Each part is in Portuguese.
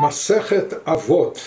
Masechet Avot,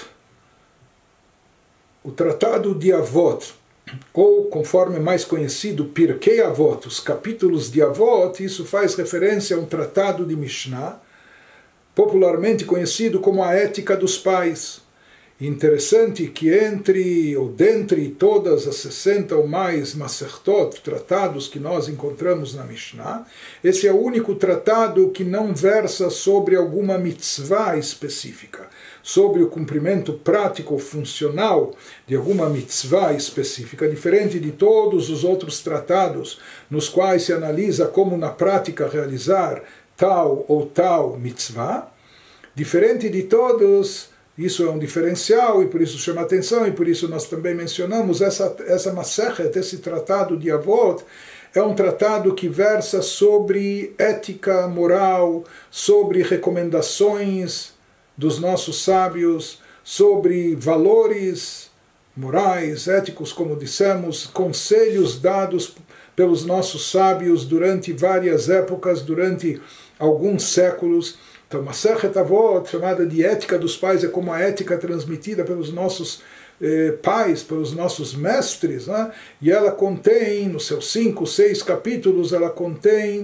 o Tratado de Avot, ou, conforme é mais conhecido, Pirkei Avot, os capítulos de Avot. Isso faz referência a um tratado de Mishnah, popularmente conhecido como a Ética dos Pais. Interessante que dentre todas as 60 ou mais Masertot, tratados que nós encontramos na Mishnah, esse é o único tratado que não versa sobre alguma mitzvah específica, sobre o cumprimento prático ou funcional de alguma mitzvah específica, diferente de todos os outros tratados nos quais se analisa como na prática realizar tal ou tal mitzvah. Diferente de todos, isso é um diferencial e por isso chama atenção, e por isso nós também mencionamos essa Masechet, esse tratado de Avot, é um tratado que versa sobre ética, moral, sobre recomendações dos nossos sábios, sobre valores morais, éticos, como dissemos, conselhos dados pelos nossos sábios durante várias épocas, durante alguns séculos. Então, Masechet Avot, chamada de Ética dos Pais, é como a ética transmitida pelos nossos pais, pelos nossos mestres, né? E ela contém, nos seus 5, 6 capítulos, ela contém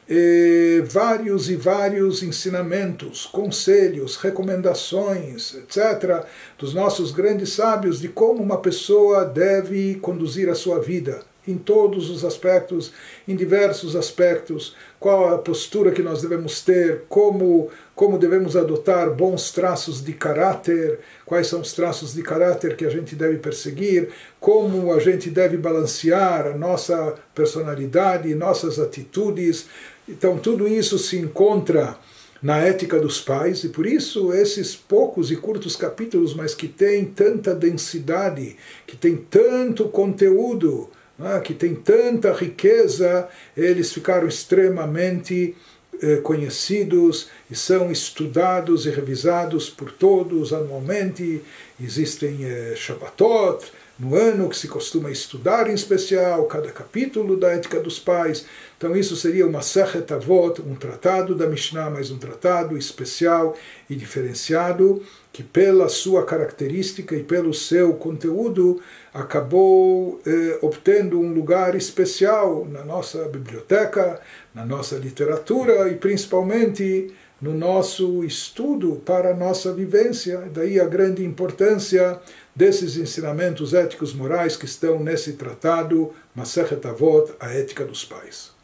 vários e vários ensinamentos, conselhos, recomendações, etc., dos nossos grandes sábios de como uma pessoa deve conduzir a sua vida, em todos os aspectos, em diversos aspectos, qual a postura que nós devemos ter, como devemos adotar bons traços de caráter, quais são os traços de caráter que a gente deve perseguir, como a gente deve balancear a nossa personalidade, nossas atitudes. Então tudo isso se encontra na Ética dos Pais, e por isso esses poucos e curtos capítulos, mas que têm tanta densidade, que têm tanto conteúdo, que tem tanta riqueza, eles ficaram extremamente conhecidos e são estudados e revisados por todos anualmente. Existem Shabbatot no ano que se costuma estudar em especial cada capítulo da Ética dos Pais. Então isso seria uma Masechet Avot, um tratado da Mishnah, mas um tratado especial e diferenciado, que pela sua característica e pelo seu conteúdo acabou obtendo um lugar especial na nossa biblioteca, na nossa literatura e principalmente no nosso estudo para a nossa vivência. Daí a grande importância desses ensinamentos éticos morais que estão nesse tratado Masechet Avot, a Ética dos Pais.